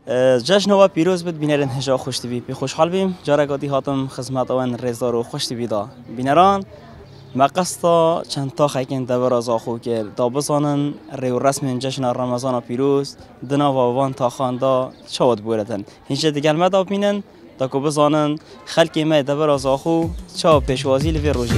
جشن و پیروز بود بینران هجا خوشت بی خوشحال بیم جارگاتی هاتم خدمت آن رضا و خوشت بیدا بینران مقصد چند تا خیکن دبر زاخو که دا بزانن ریو رسم جشن رمضان پیروز دنا و وان تا خاندا چود بودن هیچ دگەل مدا بینن تا کو بزانن خەلکێ ما دبر زاخو چا پیشوازی لوی روزی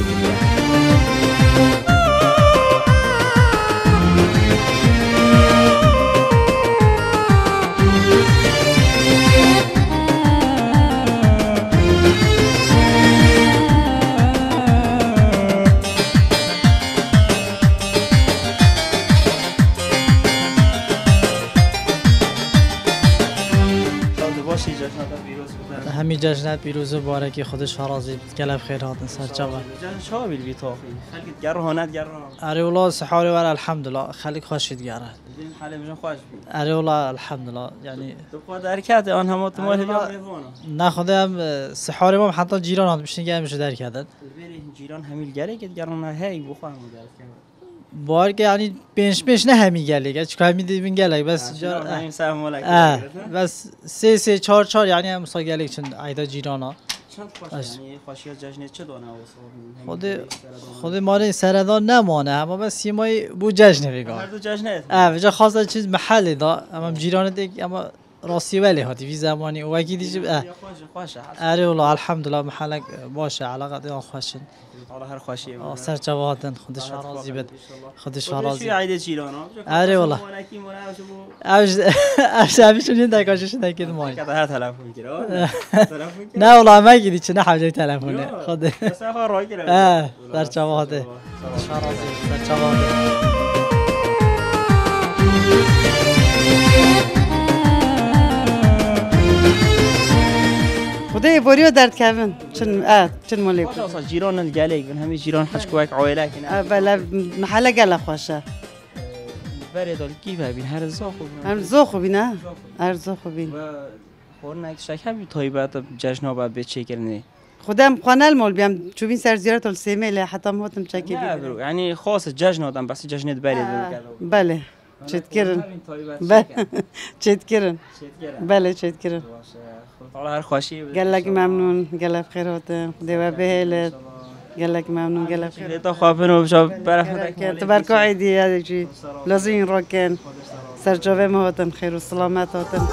همی جشنت پیروز و بارکی خودش راضی کلب خیر هاتن سر چوا جشن شو بیل بیتاخی خلق گرهانت گرهان اره والله سحاری ور الحمدلله خلق خوشید گره زين حاله مجن خوش بی اره والله الحمدلله يعني تو خود حرکت آن هم تو مال بیا میفونه نه خودم سحاری ما حتی جیران بشین که همیشه در کردن ببین جیران همیل گره که گرهانه هی بخوام درس کنم بار که یعنی بینش نه همی گله که چیکار میدیم گله بس همین سهم مالک بس سه چهار چهار یعنی هم مسا گله چند عیدا جیرانا چند خوش یعنی خوشی جشن چه دانه خود ما سردان نمانه اما بس سیمای بو جشن بگم هر دو جشنه وجا خاصه چیز محلی دا اما جیران دیگه اما راستی ولی هاتی في زمانی و اكيد يجب خوش اره والله الحمد لله محلك باشه علاقه ديال خوشن والله هر خوشی سر جواتن خودش راضی بد خودش راضی شو عيد جيران اره والله اش شنو داكاش شنو كده ماي هر تلفن كده نه والله ما گیری چه نه حاجه تلفونه خود بس آخر راه گیره سر جواته راضی سر جواته خدای بوریو درد کردن چن مالی خلاص جيران الجالي من همي جيران حشكواك عويلك بلا محل گله خوشه بري دول كيف بين هر زاخو هر زاخو بینه هر زاخو بین خورنك شك هم طيبات جشن بعد بتشكرني خودم قانال مول بیام چوبین سر زیارت السیمه حتی مهتم چکی يعني خاص جشن آدم بس جشن بري بله چتکرن بله چتکرن بله چتکرن طالع هر خوشی گلک ممنون گلک خیراته خدا بهلت گلک ممنون گلک خیر تا خوابن و بجا برخدك تبارك عيدي هذا شيء لازم روكن سرجوه مهاتن خير و سلامت هاتن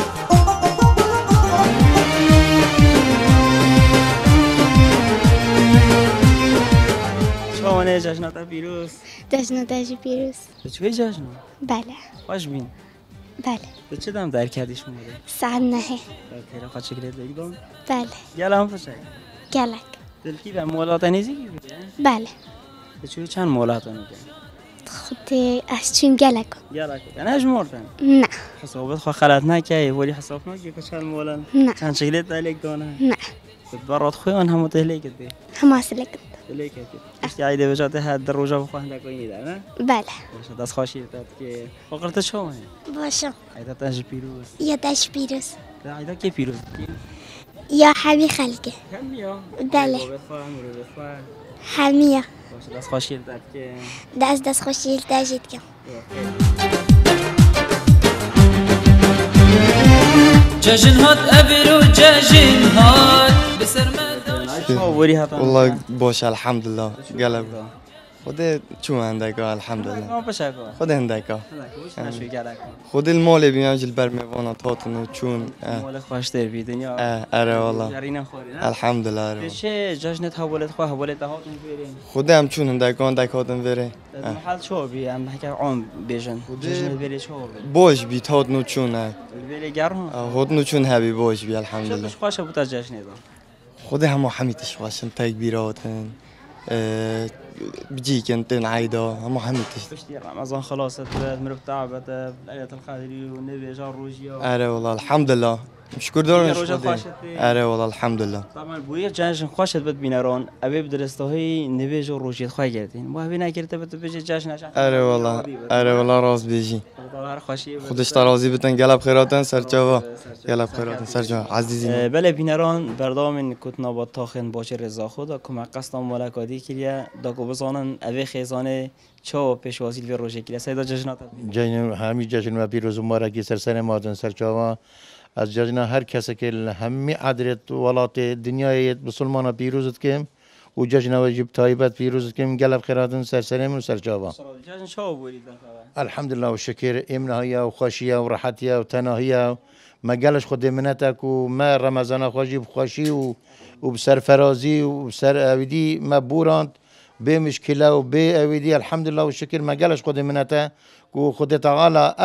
شلونه جشنات پیروز جشنات پیروز چه جشن بله خوش بین بله چه دم در کردیش موده ساعت نه خیلی خوش شکلت دیدم بله گله هم فشای گلک دلکی به مولات نیزی بله چند مولات نیزی خود از چین گلک یعنی هج مردن نه حسابت خو خلط نکی ولی حساب نکی که چند مولن نه چند شکلت دلیک دانه نه برات خوی آن همو تهلیکت بی هماسلک تهلیکت اشتی عیده بجاته هد در روزا بخواه نکنی نیده نه بله دست خوشی داد که فقرت شو هست باشه عیده تاج پیروز یا تاج پیروز عیده کی پیروز یا حبی خلکه همیا بله همیا دست خوشی داد که دست خوشی تاجید که جشن هات ابرو جشن هات بسر والله باشه الحمد لله قلب خود چون عندك الحمد لله خود عندك خود المال بيام جل برميوانا تاتن چون مال خوش در بی دنیا اره والله الحمد لله اره چه جشنت حوالت خواه حوالت هاتون بیرین خودم چون عندك هاتن بره محل شو بی ام حکا عام بیجن جشن بری شو باش بی تاتنو چونه بری گرم هاتنو چون هبی باش بی الحمد لله چه خوشه بود جشن دا خود هم حمیتش واشن تکبیراتن بجي كنت عايده هم حميتش بشتي رمضان خلاص مرب تعبت ليله القدر والنبي جار روجيا اره والله الحمد لله مشكور دارن اره والله الحمد لله طبعا بويا جشن خوشت بد بينارون ابي بدرستهي نبي جار روجيا خوي گردين ما بينا كرت بت بيجي جشن اره والله راز بيجي خودش ترازی بتن گلب خیراتن سرچاوا گلب خیراتن سرچاوا عزیزی بله بینران بردام کتنا با تاخن باشه رضا خدا کمک قصد ملاقاتی کلیه داگو بزانن اوی خیزانه چا پیشوازی و روزی کلیه سیدا جشنات جشن همی جشن و پیروز مبارکی سرسن مادن سرچاوا از جشن هر کسی که همی عدرت ولات دنیای مسلمان پیروزت کم و جشن واجب تایبت پیروزت کم گلب خیراتن سرسریم و سرجابا جشن شو بورید الحمدلله و شکر امنهیا و خوشیا و راحتیا و تناهیا ما قالش خود منتك وما رمضان خوشي بخوشي وبسرفرازي وبسر أودي ما بورانت بمشكلة وبأودي الحمد لله والشكر ما قالش خود منتك وخد تعالى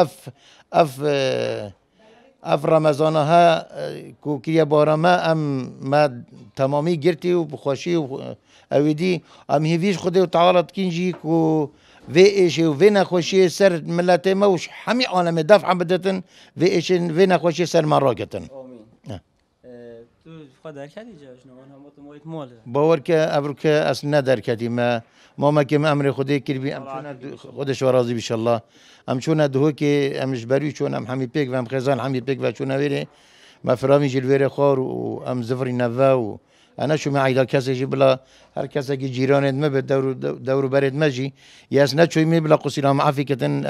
اف رمضانها کو کیا بارما ما تمامی گرتی و بخوشی و أودي هیویش خود تعالى تكنجي کو و ایش و نخوشی سر ملت ما وش همه عالم دفع بدتن و ایش و نخوشی سر من راکتن. آمین. تو خدا کردی جاشن و هم تو مویت مال. باور که ابرو که اصل ندار کردی ما که امر خودی کردی خودش راضی بشه الله. چون ده که امش بری چون همی پیک و خزان همی پیک و چون ویره ما فرامی جلوه خار و زفری نوا و أنا شو معي ذا كاسة جبلا هر كاسة جيران ما بدور برد ماجي ياس نتشوي مي بلا قصيرة معافي كتن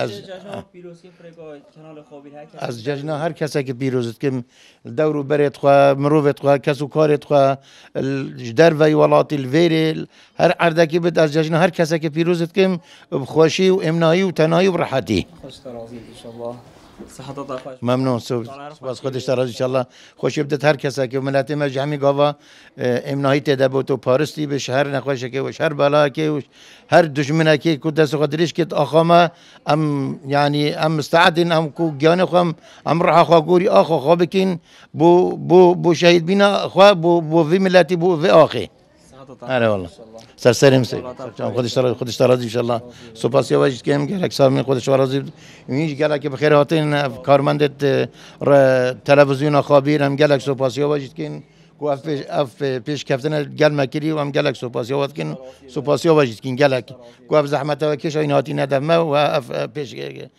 از ججنا هر كاسة كبيروزت كم الدور برد خوا مروفت خوا كاسو كارت خوا الجدار في ولات الفيري هر عردكي بد از ججنا هر كاسة كبيروزت كم بخوشي وامنائي وتناهي وراحتي. خوش ترازي إن شاء الله. ممنون سپاس خودش تراز ان شاء الله خوش بدت هر کسی که ملت ما جمعی گاوا امنایی تدبوت و پارستی به شهر نخواشه که و شهر بالا که و هر دشمنه که کو دست قدرش که آخامه یعنی مستعدین کو جان خام راح خوا گوری آخو خوا بکن بو شهید بینا خوا بو وی ملتی بو وی آخی آره والله سرسریم سی خودش تراضی ان شاء الله سپاس یواجد کم گلک سامین خودش راضی اینج گلک بخیر هاتین کارمندت تلویزیون خابیر هم گلک سپاس یواجد کن کو اف پیش کفتن گل مکری و هم گلک سپاس یواجد کن سپاس یواجد کن گلک کو اف زحمت و کش این هاتی ندم و اف پیش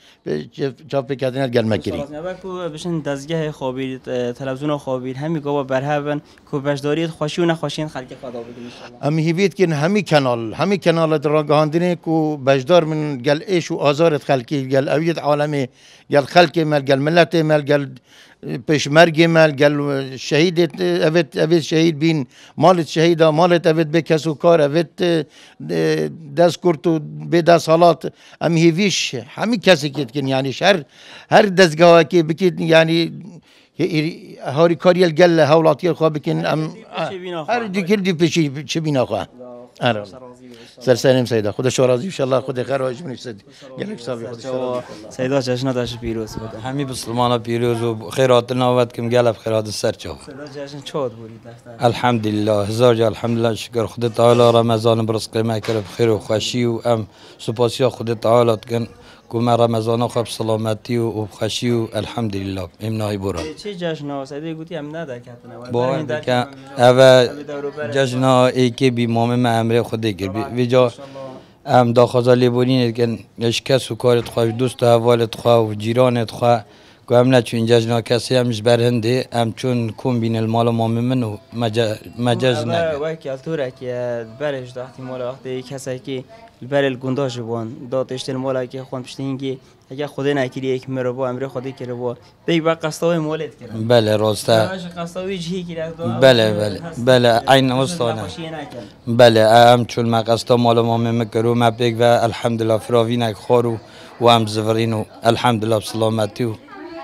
چاپ کردن گل مکری کو بشن دزگه خابیر تلویزیون خابیر همی گوا برهبن کو بشداری خوشی و نخوشین خلک خدا بده ان شاء الله ام هیویت کن همی کانال درگاهاندنه کو بشدار من گل ایش و آزارت خلکی گل اویت عالمه گل خلک مال گل ملت مال گل پشمرگ مال گل شهید اوت شهید بین مالت شهیدا مالت اوت بکسو کار اوت دست کرتو به دست حالات ام هیویش همی کسی کن یعنی هر دستگاه که بکید یعنی هاری کاریل گل هولاتی خواب بکن هر دیگری پیشی چه بینا خواه آره سرسریم سیدا خدا شوراضی ان شاء الله خدا خیر واجب نشد گلک صاحب سیدا جشن داشت پیروز بود همه مسلمان پیروز و خیرات نواد کم گلب خیرات سر چاو سیدا جشن چود بودید الحمدلله هزار جا الحمدلله شکر خدا تعالی رمضان برزق ما کرد خیر و خوشی و سپاسیا خدا تعالی کن کوم رمضان خوب سلامتی و خوشی و الحمدلله امنای برا چه جشن واسه گویی هم ندارکتن با که اول جشن ای که بی مام امر خدا کرد ویجا ام داخل بودین که اشکاس و کارت خواه دوست حوالت خواه و جیرانت خواه که هم نه چون جشن کسی همش برهنده هم چون کم بین المال مام منو مجازن وکی الطوره که برش داشتی مال وقتی کسی که بر الگنداج بون داد اشتر مالا که خوان پشتینگی اگه خدا نکردی یک مرا با امر خدا کرده با دیگه با قصاوی مولد کرد بله راسته قصاوی جهی کرد بله عین استانه بله هم چون ما قصا مال ما مکرو ما بیگ و الحمدلله فراوینک خارو و هم زفرینو الحمدلله سلامتی و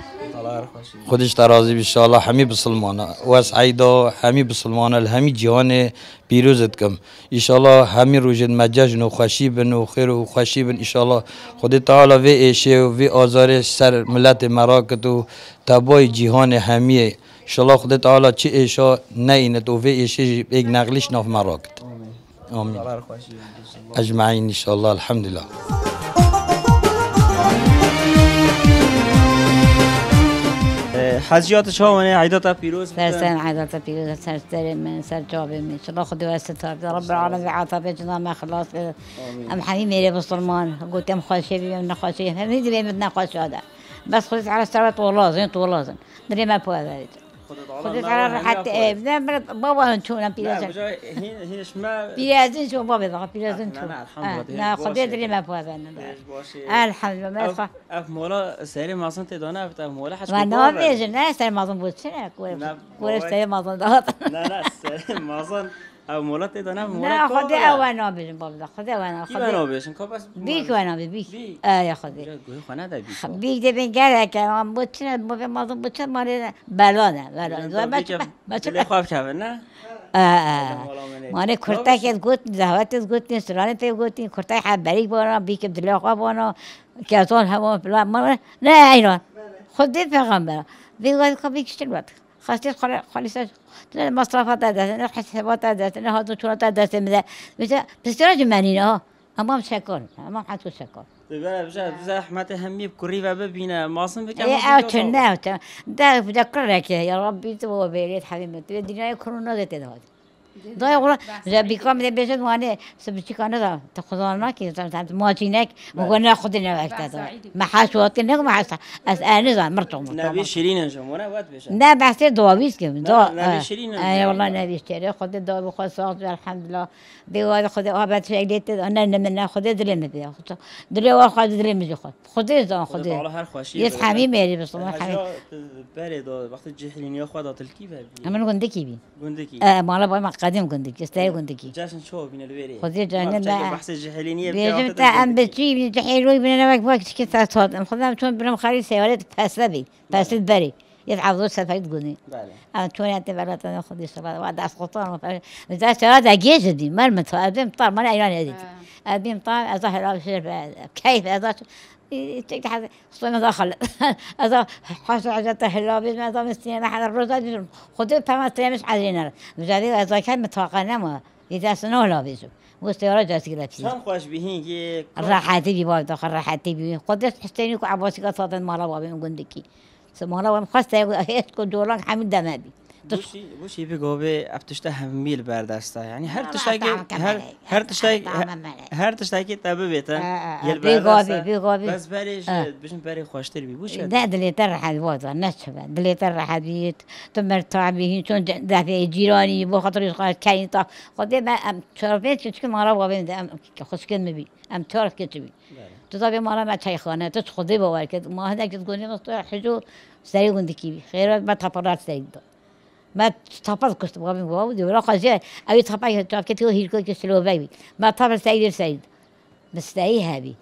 خودش ترازی بشه الله همی بسلمانه و از عیدا همی بسلمانه همی جهان پیروزت کم ایشالله همی روزت مججن و خوشی بن و خیر و خوشی بن ایشالله خود تعالی و ایشه و آزار سر ملت مراکت و تبای جهان همیه ایشالله خود تعالی چه ایشا نینت و ایشه یک نقلیش ناف مراکت آمین اجمعین ایشالله الحمدلله حجیات شاونه عیدات پیروز سرسن عیدات پیروز سرسر من سر جاب من شاء الله خدوا استتاب رب العالمین عطا جنا ما خلاص ام حمیم میره مسلمان قلت ام خوشی بیم نخوشی هم هیچ بیم نخوشی هذا بس خودت على استوات والله زين والله زين دري ما بو هذا خودت على راحت نه بابا چونم پیرازن هینش ما پیرازن شو بابا دقیقا پیرازن تو نه خودت دلی مفاهمه الحمدلله اف مولا سری مازن تدانه اف مولا حش و نامیز نه سر مازن بود چه کوره سر مازن داد نه سری مازن او مولا تدانه مولا نه خود اوانا بیشن بابا خود اوانا خود اوانا بیشن که بس بیک وانا بیک یا خودی گوی خانه دا بیک بیک ده بین گره که من بود چه بابا مازن بود چه ماره بلانه بچه خواب که نه مانه کرتا که گوت زهوات گوت نسرانه تی گوتی کرتا حبری بانا بیک بدل خواب بانا که ازون همون پلان ما نه ایران خودی پیغمبر بیگوی که بیکش تلوات خاصی خالص نه مصرفات دست نه حسابات دست نه هاتون چونات دست میده بسیار جمعنی نه هم شکر هم حتو شکر بجا زحمت همی بکری و ببینه ماسم بکم نه ده بذكر لك يا ربي تو بيريت حبيبتي الدنيا كورونا ده تدهاد ده يقول جا بيكم ده بيجد وانا سبتي كانوا ده تخذونا كي ماجينك وقلنا خذنا وقت ده ما حاسوات انك ما حاس انا زان مرتهم نبي شيرين جمونه وقت بشه لا بس دواويس كم ده نبي شيرين اي والله نبي اشتري خذ الدواء بخذ صوت الحمد لله بيواد خذ ابد شيلت انا من خذ دري مبي دري واخذ دري مجي خذ زان خذ يس حميم ميري بس ما حميم بري وقت الجحلين خذ تلكي بي انا قندكي بي قندكي مالا باي قديم قندكي استاي قندكي جاشن شو بين الويري خذي جانا لا بحث الجحلينيه بيجت ام بتجي جحيلوي بيننا وقت كذا صوت خذنا شلون بنم خلي سيارات فاسبي فاسد بري يتعرضوا سفايد قوني انا شلون انت بلات انا خذي شباب وعد اسقطان بس سيارات اجيز دي مرمت ادم طار ما ايران هذيك ادم طار اظهر كيف هذا تحت صوم داخل هذا حاس عجته هلابي ما دام السنين احد الروز خذوا فما مش عادينا بجاري هذا كان متوقعنا ما اذا سنه لابس والسيارة جالسة كذا شلون خوش بهين كي راحتي بي باب داخل راحتي بي قدرت حسيني كو عباسي قصاد مالا بابي من قندكي سمالا وام خاصة هيك كدولان حمد دمابي بوشي بيجوبي افتشته هميل برداشته يعني هر تشتاقي تابع بيتن بيجوبي بس بريش بيشن بري خوشتر بي بوش لا دليتر راح وضع نشبه دليتر راح بيت تمرتع به شون دافع جيراني بو خاطر يقال كاين طاف خدي ما شرفت كل مرة بابين خوش كن مبي ام تعرف كتبي تطابي مرة ما تشي خانه تخدي بوارك ما هذاك تقولي مصطلح حجو سري قندكي خير ما تفرات سيد ما تطبق كست بابين واو دي ولا خاصة أبي تطبق تعرف كتير هيركو كسلو باي ما تطبق سيد بس تاي هابي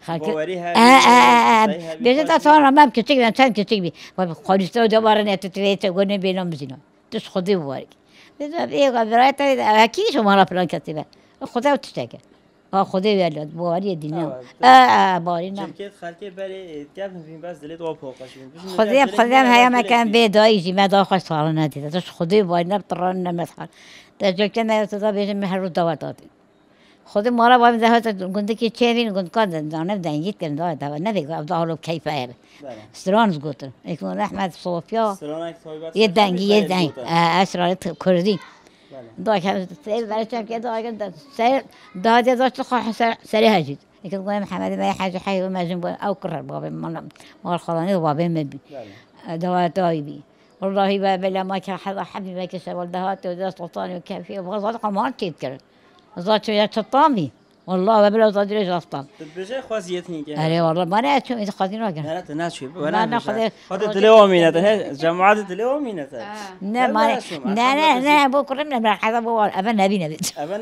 بيجت أصلا ما بكتير إنسان كتير خالصة جبارة نتتريت قلنا بينهم بزنا تخدي بوارك بس إيه قبرات أكيد شو مرة فلان كتيبه خدها وتشتكي خدي ويا بواري الدنيا بارينا شركة خەلکێ بري كيف نفهم بس دليت وابوقش خدي هيا ما كان بيداي جي ما داخل صار نادي تش خدي بارينا بطرنا مثلا تجلكنا ما تطبيش مهرو دواتات خدي مرة بعد ذهبت قلت كي تشيرين قلت كذا أنا بدي أجيت كن دوات نبي أبدأ كيف هذا سترانز قلت يكون أحمد صوفيا يدنجي أسرار كردي داك هم سير برشام كده داك سير دادي داشت خا سري هجيت يقول قول محمد ما حاجة حي وما جنب أو كرر بابي ما الخلاني وبابي مبي دوات طيبي والله بلا ما كان حدا حبي ما كسر والدهات ودرس سلطاني وكافي وغزال قمار تذكر زاد شوية شطامي والله بلا زاد ليش أصلا بجاي خوازيتني كده أري والله ما أنا شو إذا خاطين راجع لا تناس شو وأنا هذا تلوه مينته جماعة تلوه مينته لا ما لا بكرة من هذا بقول أبى نبينا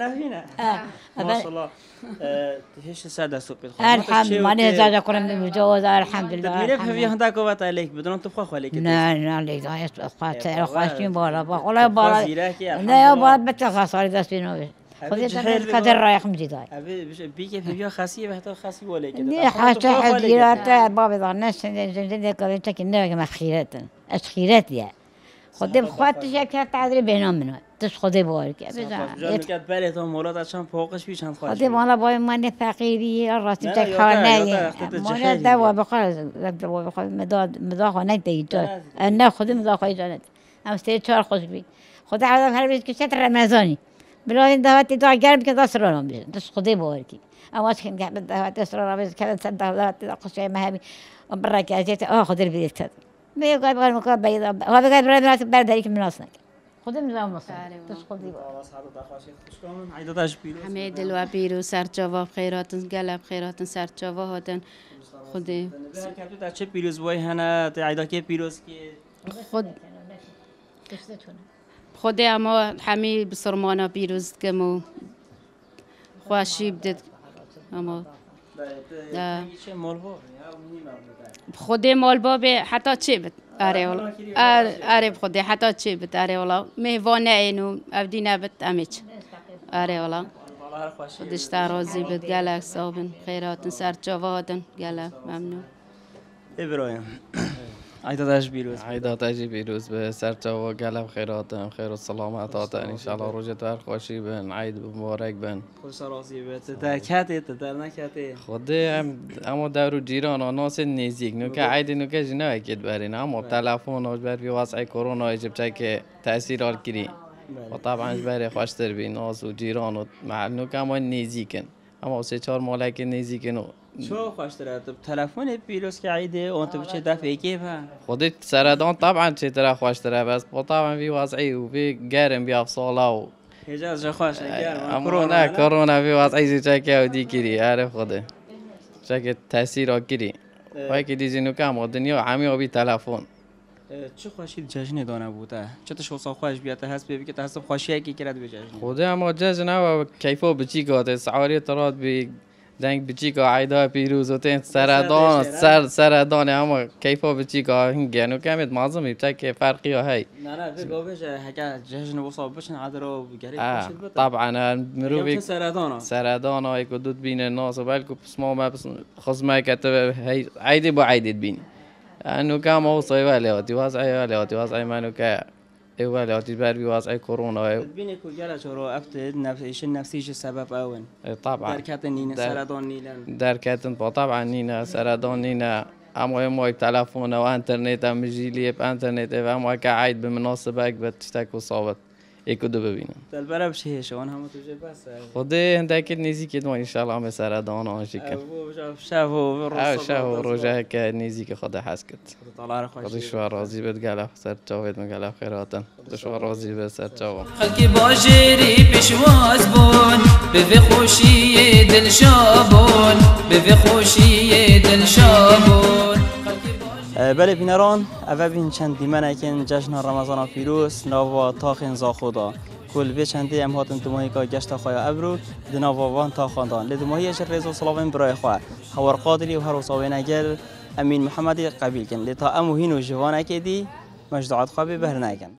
ما شاء الله تهش سادة سوبي الحمد لله ما نزاج كرم متجوز الحمد لله تدمير في هذا كوات عليك بدون تفخ عليك لا ليك خاطر خاطين بالا ولا بالا لا يا بالا بتخاصر دستينه خذيت كذا رايح مجداي أبي بيجي في بيو خاصية بهتا خاصية ولا كده دي حاجة حديرات بابي ضنا زين كذا تكنا ما خيرات أشخيرات يا خذي بخوات شكل تعذري بينهم منه تشخذي بورك جان كات بالي تو مولات عشان فوقش فيش هم خاص خذي مالا باي ما نفقيري الراس تك حالنا ما دوا بخلاص دوا بخلاص مداخ نتيجة أنا خذي مداخ جانت أم استيشار خوش بي خذي هذا هربيت كشت رمضاني بلاد دهوات تدعى قلب كذا سرنا بيجي تشخدي بوركي أواش كم قاعد دهوات سرنا بيجي كذا صدق دهوات قصة مهابي وبرك أجيت خذ البيت كذا میگه بگم مکان بیاد ها بگم برای مناسب برداری که مناسب نکن خودم نظام مصر تش خودی همه دل و بیرو سرچاوا خیراتن گلب خیراتن سرچاوا هاتن خودی در چه پیروز بای هنه عیدا که پیروز که خودی اما همه بسرمانا پیروز کمو خواشی بدید اما خودی مال بابه حتی چی بد آره والا آره خودی حتی چی بد آره والا مهوانه اینو ابدی نبد امیچ آره والا خودش ترازی بد گلک صابن خیراتن سرچاوادن گلک ممنون ابراهیم عیداتش بیروز عیداتش بیروز به سرچاوا گلب خیراتن خیر و سلامت آتن انشالله روزت ور خوشی بن عید مبارک بن خوش راضی بت در کته در نکته خودی اما در جیران و ناس نزدیک نو که عید نو که جناه کد برین اما تلفن و بر واسه کرونا ایجاب که تاثیر آل کری و طبعا بر خوشتر بین ناس و جیران و محل نو که اما نزدیکن اما سه چهار مالک نزدیکن شو خوشتره تلفن پیروز که عیده اون تو چه دفعه کی به خودت سردان طبعا چه ترى خوشتره بس طبعا في وضعي وفي قارن بأفصاله و اجاز خوش گرم كورونا في وضعي زي ودي كري عارف خده شكل تاثير كري وهيك دي زينو كام الدنيا عامي بي تلفن چه خوشی جشن دانه بوده چه تو شوصا خوش بیاته هست ببی که تحسب خوشی کی کرد به جشن خود اما جشن و کیفو بچی گاته سعاری تراد بی دنگ بچی که عیدا پیروز و تن سردان اما کیفو بچی که هنگانو کمیت معظمی بچه که فرقی هایی نه بگو بشه هکا جشن وصاب بشن عدرو بگری طبعا مروی سردان های که دود بین الناس و بلکو بسمو ما بس خصمه کتب هی عیدی با عیدی بینی انو کام او صیوالیاتی واسعی منو که ایوالیاتی بر واسعی کرونا بینی که گله چرا افتاد نفسیش سبب اون طبعا درکت نینه سردان نینه درکتن طبعا نینه سردان نینه اما ما تلفن و اینترنت هم مجیلی اینترنت و اما که عید به مناسبه یک بتشتک و صابت یک دو ببینم دلبره بشه شون هم تو جه بس خودی هندکی نیزی که دو ان شاء الله هم سردان آنشی کن شب و روزه که نیزی که خدا حس کرد خودش راضی بد گله سر جاوید مگله خیراتن خودش راضی به سر جاو خلکی باجری پیشواز بون به خوشی دل شابون به خوشی دل شابون بله بینران اول بین چند دیمه نکن جشن رمضان پیروز نوا تاخن زاخۆ دا کل به چندی ام هاتن دماهی که گشت خواهی ابرو دناوان تا خاندان لدماهی اجر ریز و سلاوین برای خواه هوار قادری و هر وصاوین اگر امین محمدی قبیل کن لتا امو هینو جوانه که دی مجدوعات خواه بهر نکن